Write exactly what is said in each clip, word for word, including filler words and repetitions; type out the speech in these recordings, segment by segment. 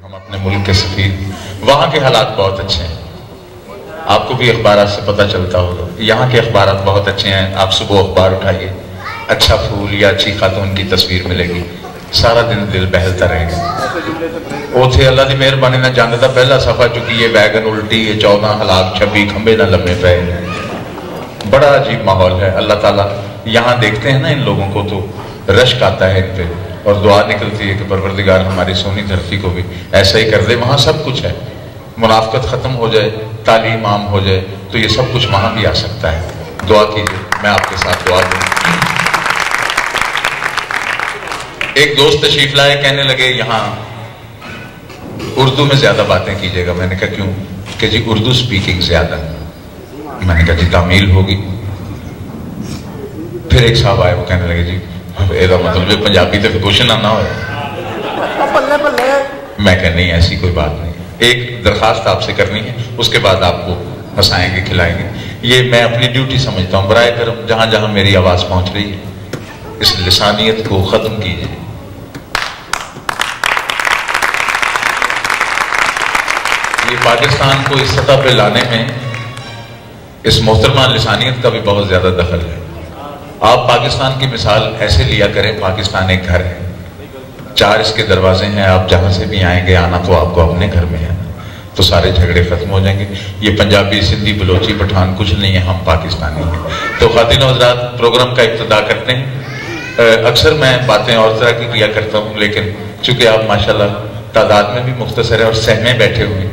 हम अपने मुल्क के सफीर, वहाँ के हालात बहुत अच्छे हैं। आपको भी अखबार से पता चलता होगा, यहाँ के अखबार बहुत अच्छे हैं। आप सुबह अखबार उठाइए, अच्छा फूल या अच्छी खातून की तस्वीर मिलेगी, सारा दिन दिल बहलता रहेगा। उथे अल्लाह की मेहरबानी ना जंग का पहला सफा चुकी है, वैगन उल्टी है, चौदह हलाक छब्बी खंबे ना लम्बे पे, बड़ा अजीब माहौल है। अल्लाह ताला यहाँ देखते हैं ना इन लोगों को तो रश्क आता है इन पे, और दुआ निकलती है कि परवरदिगार हमारी सोनी धरती को भी ऐसा ही कर दे। वहाँ सब कुछ है, मुनाफकत खत्म हो जाए, तालीम आम हो जाए, तो ये सब कुछ वहाँ भी आ सकता है। दुआ कीजिए, मैं आपके साथ दुआ दूँ। एक दोस्त तशरीफ लाए, कहने लगे यहाँ उर्दू में ज्यादा बातें कीजिएगा। मैंने कहा क्यों? कि जी उर्दू स्पीकिंग ज्यादा। मैंने कहा जी तामील होगी। फिर एक साहब आए, वो कहने लगे जी एदा मतलब जो पंजाबी तो क्वेश्चन आना हो। मैं कह नहीं, ऐसी कोई बात नहीं, एक दरखास्त आपसे करनी है, उसके बाद आपको हंसाएंगे खिलाएंगे। ये मैं अपनी ड्यूटी समझता हूँ। बराए करम जहां जहां मेरी आवाज पहुंच रही है, इस लिसानियत को खत्म कीजिए। ये पाकिस्तान को इस सतह पे लाने में इस मोहतरमा लिसानियत का भी बहुत ज्यादा दखल है। आप पाकिस्तान की मिसाल ऐसे लिया करें, पाकिस्तान एक घर है, चार इसके दरवाजे हैं, आप जहां से भी आएंगे, आना तो आपको अपने घर में है, तो सारे झगड़े खत्म हो जाएंगे। ये पंजाबी सिंधी बलोची पठान कुछ नहीं है, हम पाकिस्तानी हैं। तो खातिन और हज़रात, प्रोग्राम का इब्तिदा करते हैं। अक्सर मैं बातें और तरह की किया करता हूँ, लेकिन चूंकि आप माशाल्लाह तादाद में भी मुख्तसर है और सहमे बैठे हुए,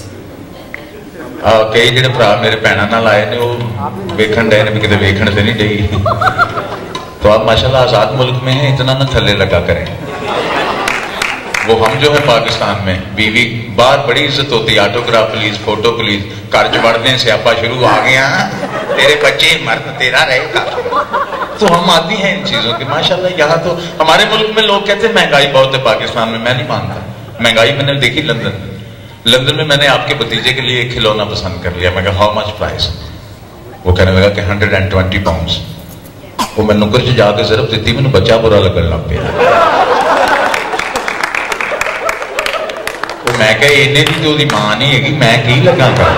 कई जो भरा मेरे भैन नाल आए ने, वो वेखण डे ने भी कितने वेखण से नहीं डई। तो आप माशाल्लाह आजाद मुल्क में हैं, इतना ना थल्ले लगा करें। वो हम जो है पाकिस्तान में, बीवी बाहर बड़ी इज्जत होती है, ऑटोग्राफ प्लीज, फोटो प्लीज, घर च बढ़ते हैं स्यापा शुरू, आ गया तेरे बच्चे मर्द तेरा रहेगा। तो हम आती हैं इन चीजों की माशाल्लाह। यहाँ तो हमारे मुल्क में लोग कहते हैं महंगाई बहुत है पाकिस्तान में। मैं नहीं मानता महंगाई, मैंने देखी लंदन लंदन में मैंने आपके भतीजे के लिए एक खिलौना पसंद कर लिया। मैं कहा हाउ मच प्राइस? वो कहने लगा कि हंड्रेड एंड ट्वेंटी पाउंड्स। वो मैं नुकर च जाके सिर्फ दी, मैंने बच्चा बुरा लगन लग पिया। मैं क्या इन्ने की तो उसकी मां नहीं हैगी, मैं की लगा कर।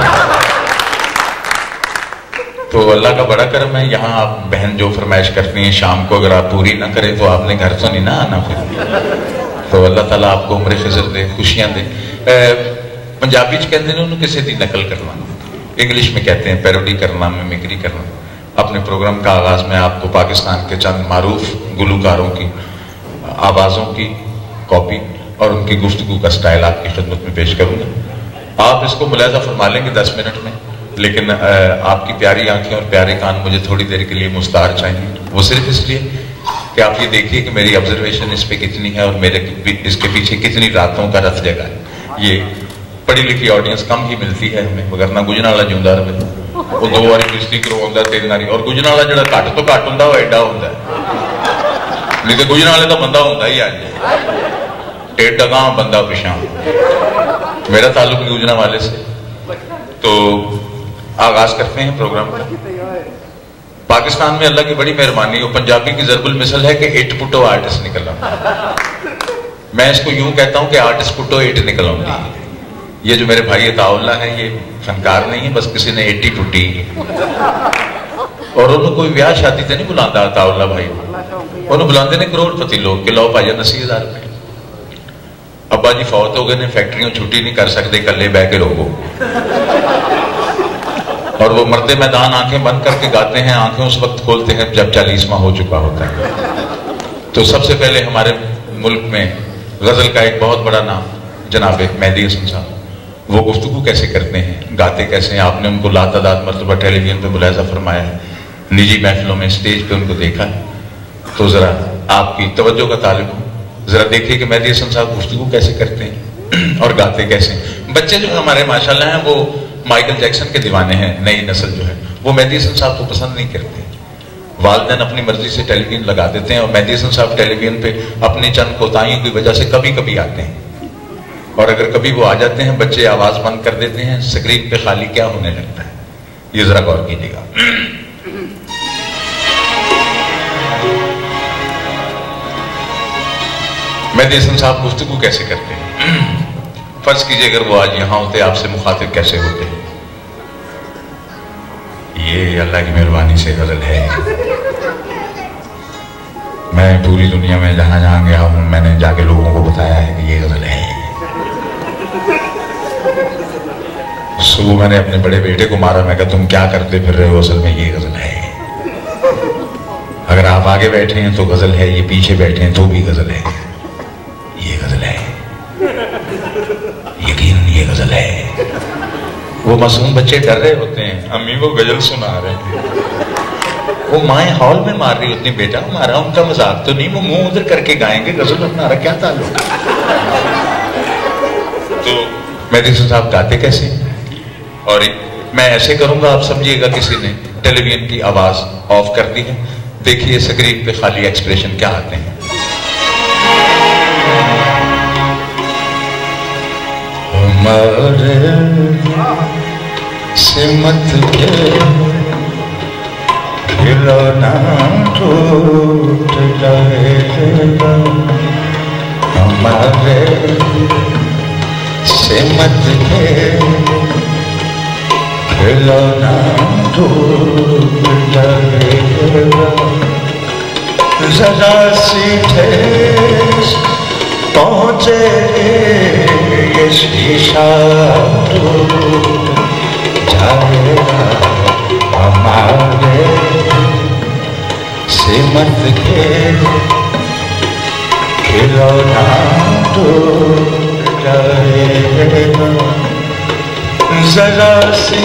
तो अल्लाह का बड़ा करम है, यहाँ आप बहन जो फरमाइश करती हैं शाम को, अगर आप पूरी ना करें तो आपने घर से नहीं ना आना फिर। तो अल्लाह ताला आपको उम्र खिजर दे, खुशियां दे। पंजाबी च कहते हैं उन्होंने किसी की नकल करना, इंग्लिश में कहते हैं पैरोडी करना, मिमिक्री करना। अपने प्रोग्राम का आगाज में आपको पाकिस्तान के चंद मारूफ गुलकारों की आवाज़ों की कॉपी और उनकी गुफ्तगू का स्टाइल आपकी खिदमत में पेश करूंगा। आप इसको मुलाजा फरमा लेंगे दस मिनट में, लेकिन आपकी प्यारी आंखें और प्यारे कान मुझे थोड़ी देर के लिए मुस्तार चाहिए। वो सिर्फ इसलिए कि आप ये देखिए कि मेरी ऑब्जर्वेशन इस पे कितनी है और मेरे इसके पीछे कितनी रातों का रथ जगह है। ये पढ़ी लिखी ऑडियंस कम ही मिलती है हमें, मगर ना गुजना वाला जिंदा रहे, वो दो बारी किश्ती करवाता तीन बारी, और गुजना वाला जो घट तो घट होंगे वो एडा होंगे, नहीं तो गुजना वाले का बंदा होंगे ही अज टेढ़ा गांव बंदा पिछा। मेरा ताल्लुक गुजना वाले से। तो आगाज करते हैं प्रोग्राम का। पाकिस्तान में अल्लाह की बड़ी मेहरबानी, वो पंजाबी की जरबुल मिसल है कि इट पुटो आर्टिस्ट निकला। मैं इसको यूं कहता हूं कि आर्टिस्ट पुटो इट निकल आती। ये जो मेरे भाई अताउल्ला है, ये फनकार नहीं है, बस किसी ने एटी पुटी और उन्होंने कोई ब्याह शादी तो नहीं बुलाता अताउल्ला भाई, उन्होंने बुलाते ने करोड़पति लोग कि लो भाई अस्सी हजार रुपए। अब्बा जी फौत हो गए ने, फैक्ट्रियों छुट्टी नहीं कर सकते, कल्ले बह के रोगो। और वो मर्दे मैदान आंखें बंद करके गाते हैं, आंखें उस वक्त खोलते हैं जब चालीसवां हो चुका होता है। तो सबसे पहले हमारे मुल्क में गजल का एक बहुत बड़ा नाम जनाब मेहदी हसन साहब, वो गुफ्तगू कैसे करते हैं, गाते कैसे हैं। आपने उनको लातादाद मरतबा टेलीविजन पे मुलाजा फरमाया है, निजी महफिलों में स्टेज पे उनको देखा है। तो जरा आपकी तवज्जो का तालिब हूँ, जरा देखिए कि मेहदी हसन साहब गुफ्तगू कैसे करते हैं और गाते कैसे हैं। बच्चे जो हमारे माशाल्लाह हैं वो माइकल जैक्सन के दीवाने हैं, नई नस्ल जो है वो मेहदी हसन साहब को पसंद नहीं करते। वालिदैन अपनी मर्जी से टेलीविजन लगा देते हैं और मेहदी हसन साहब टेलीविजन पे अपनी चंद कोताहियों की वजह से कभी कभी आते हैं, और अगर कभी वो आ जाते हैं बच्चे आवाज बंद कर देते हैं, स्क्रीन पे खाली क्या होने लगता है, ये जरा गौर कीजिएगा। मेहदी हसन साहब गुफ्तगू कैसे करते हैं। फर्ज कीजिए अगर वो आज यहां होते, आपसे मुखातिब कैसे होते? ये अल्लाह की मेहरबानी से गजल है। मैं पूरी दुनिया में जहां जहां गया हूं, मैंने जाके लोगों को बताया है कि ये गजल है। सुबह मैंने अपने बड़े बेटे को मारा, मैं कहा तुम क्या करते फिर रहे हो, असल में ये गजल है। अगर आप आगे बैठे हैं तो गजल है, ये पीछे बैठे हैं तो भी गजल है। ये गजल है, यकीन ये गजल है। वो मासूम बच्चे डर रहे होते हैं, अम्मी वो गजल सुना रहे हैं। वो माएँ हॉल में मार रही होती, बेटा हमारा उनका मजाक तो नहीं, वो मुंह उधर करके गाएंगे, गजल हमारा क्या ताल्लुक। तो मेरे साहब गाते कैसे, और मैं ऐसे करूंगा आप समझिएगा किसी ने टेलीविजन की आवाज ऑफ कर दी है। देखिए स्क्रीन पे खाली एक्सप्रेशन क्या आते हैं। हमारे सिमत के खिलौना टूट जाएगा, हमारे सिमत के खिलौना टूट जाएगा। जरा सी ठेस पहुंचे ये शीशा टूट जाएगा, हमारे सिमत के खिलौना टूट जाएगा। जरा सी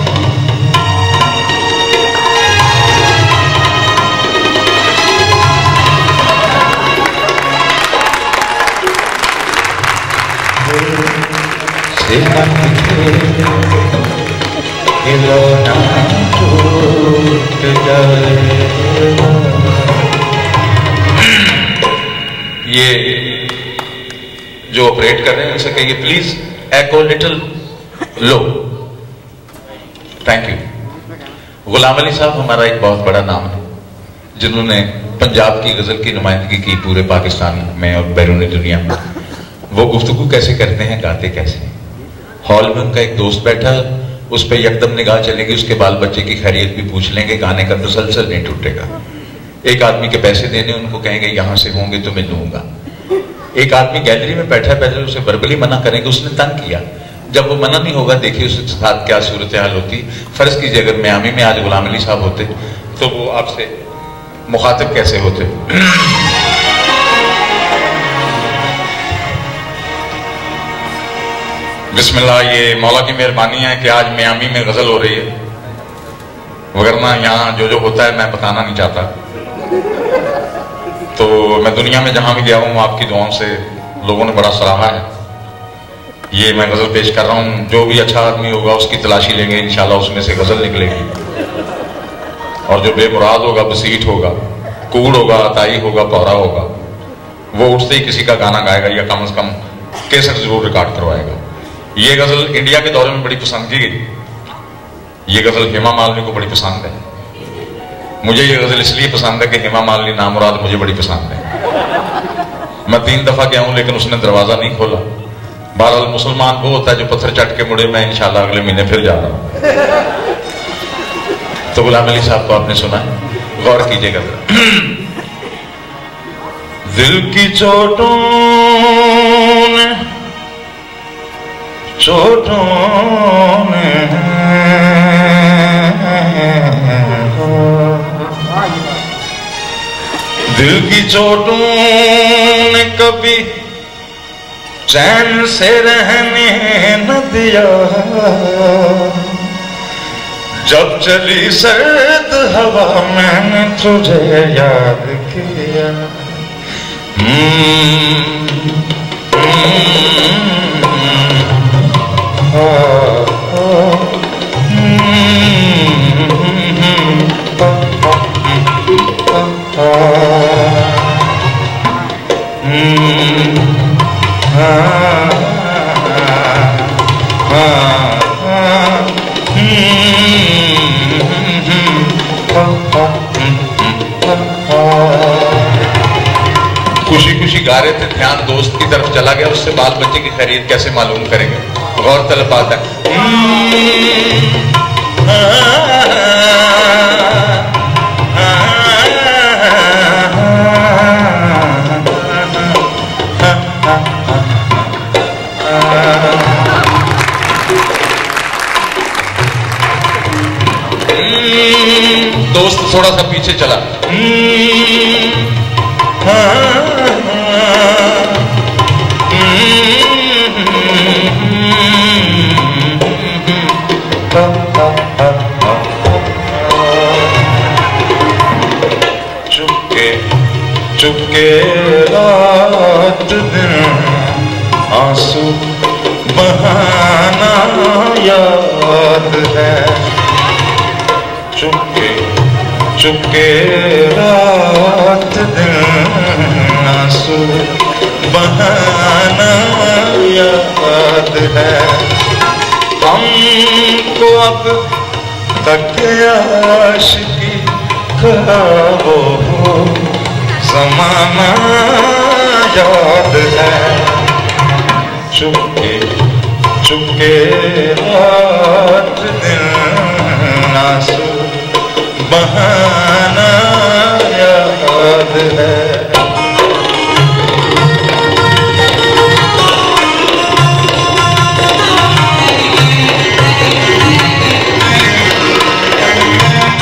सिमत के खिलौना टूट जाएगा। ये जो ऑपरेट कर रहे हैं उनसे कहिए प्लीज एको लिटिल लो। Thank you. गुलाम अली साहब हमारा एक बहुत बड़ा नाम है, जिन्होंने पंजाब की गजल की नुमाइंदगी की पूरे पाकिस्तान में और बैरूनी दुनिया में। वो गुफ्तगू कैसे करते हैं, गाते कैसे। हॉल में उनका एक दोस्त बैठा, उस पर यकदम निगाह चलेगी, उसके बाल बच्चे की खैरियत भी पूछ लेंगे, गाने का तसलसल नहीं टूटेगा। एक आदमी के पैसे देने, उनको कहेंगे यहां से होंगे तो मैं लूंगा। एक आदमी गैलरी में बैठा है, पहले उसे वर्बली मना करेंगे, उसने तंग किया, जब वो मना नहीं होगा देखिए उसके साथ क्या सूरत हाल होती। फर्ज कीजिए अगर मियामी में आज गुलाम अली साहब होते तो वो आपसे मुखातिब कैसे होते। बिस्मिल्लाह, ये मौला की मेहरबानी है कि आज मियामी में गजल हो रही है, वगरना यहाँ जो जो होता है मैं बताना नहीं चाहता। तो मैं दुनिया में जहां भी गया हूँ आपकी दुआओं से लोगों ने बड़ा सराहा है। ये मैं गजल पेश कर रहा हूँ, जो भी अच्छा आदमी होगा उसकी तलाशी लेंगे, इंशाल्लाह उसमें से गजल निकलेगी। और जो बेमुराद होगा, बसीट होगा, कूड़ होगा, अताई होगा, पौरा होगा, वो उठते ही किसी का गाना गाएगा या कम से कम कैसेट जरूर रिकॉर्ड करवाएगा। ये गजल इंडिया के दौरे में बड़ी पसंद की गई। ये गजल हेमा मालिनी को बड़ी पसंद है। मुझे ये गजल इसलिए पसंद है कि हेमा मालिनी नामुराद मुझे बड़ी पसंद है। मैं तीन दफा गया हूं लेकिन उसने दरवाजा नहीं खोला। बहरहाल मुसलमान वो होता है जो पत्थर चट के मुड़े। मैं इंशाल्लाह अगले महीने फिर जा रहा हूं। तो गुलाम अली साहब को आपने सुना है, गौर कीजिएगा। दिल की चोटों ने चोटों ने दिल की चोटों ने कभी चैन से रहने न दिया। जब चली सर्द हवा मैंने तुझे याद किया। खुशी खुशी गा रहे थे, ध्यान दोस्त की तरफ चला गया, उससे बाल बच्चे की खैरियत कैसे मालूम करेंगे? गौर तलब बात है। दोस्त थोड़ा सा पीछे चला। चुपके चुपके रात दिन आंसू बहाना याद है। चुपके चुपके रात दिन आंसू बहाना याद है। हमको अब तक आशिकी का वो ज़माना याद है। चुपके चुपके रात दिन आंसू बहाना याद है।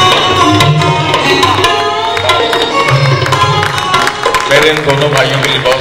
मेरे इन दोनों भाइयों के लिए बहुत